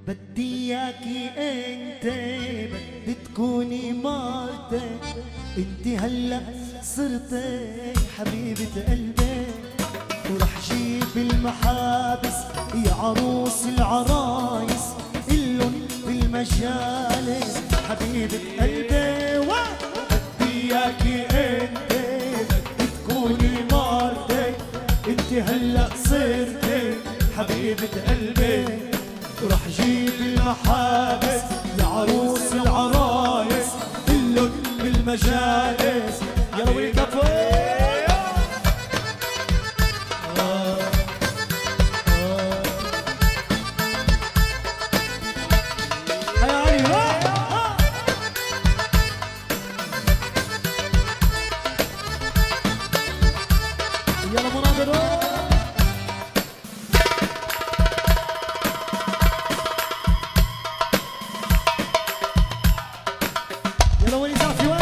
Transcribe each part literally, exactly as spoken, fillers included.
بدي اياكي انت، بدي تكوني مرتي، انت هلا صرتي حبيبة قلبي، ورح جيب المحابس يا عروس العرايس، إلن بالمجالس حبيبة قلبي. بدي اياكي انت، بدي تكوني مرتي، انت هلا صرتي حبيبة قلبي، ورح جيب المحابس يا عروس العرايس، إلن بالمجالس. يلا وين كفو يلا مناظر. يلا وين زعفي وين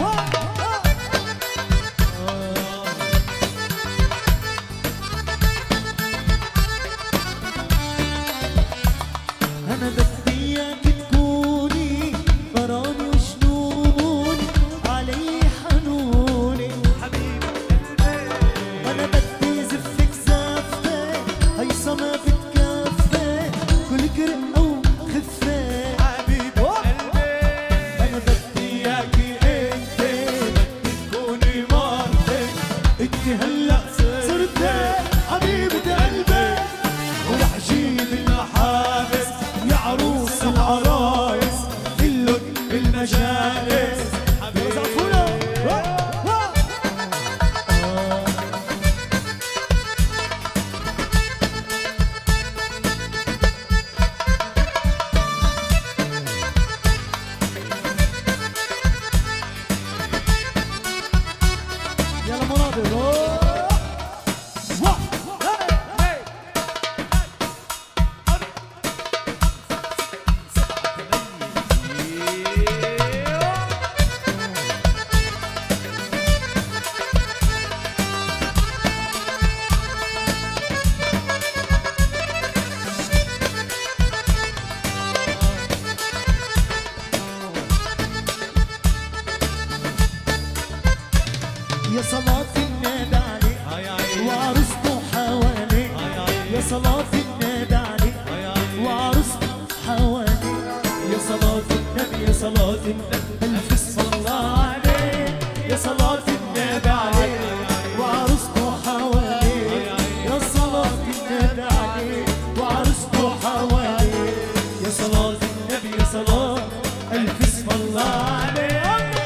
انا بدي اياك تكوني غرامي وجنوني، علي حنوني حبيبة قلبي، انا بدي زفك زفتك هيصة ما بتكفي، كل كرق او خفة حبيبة قلبي، انا بدي اياكي انت، بدي تكوني مرتي، انت هلا صرتي حبيبة قلبي، ورح جيب المحابس يا عروس العرايس، إلن بالمجالس حبيبة زعفولة. يلا مناظر. يا صلاة النبي عليك وعروسته حواليك، يا صلاة النبي عليك وعروسته حواليك، يا صلاة النبي يا صلاة النبي ألف صلى الله عليك، يا صلاة النبي عليك وعروسته حواليك، يا صلاة النبي عليك وعروسته حواليك، يا صلاة النبي يا صلاة ألف صلى الله عليك.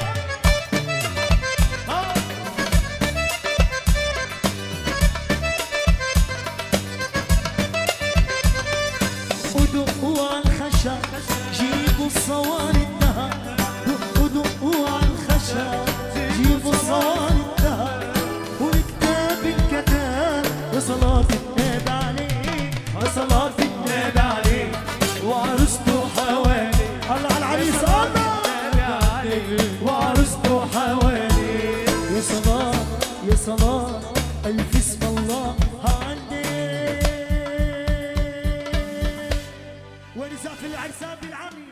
ودقوا على الخشب جيبوا صواني الذهب، دقوا دقوا على الخشب جيبوا صواني الذهب، والكتاب الكتاب يا صلاة النبي عليك، يا صلاة النبي عليك وعروسته حواليك، هلا على العريس الله وعروسته حواليك، يا صلاة يا صلاة ألف اسم الله عليك. ونزاف العرسان بالعمي.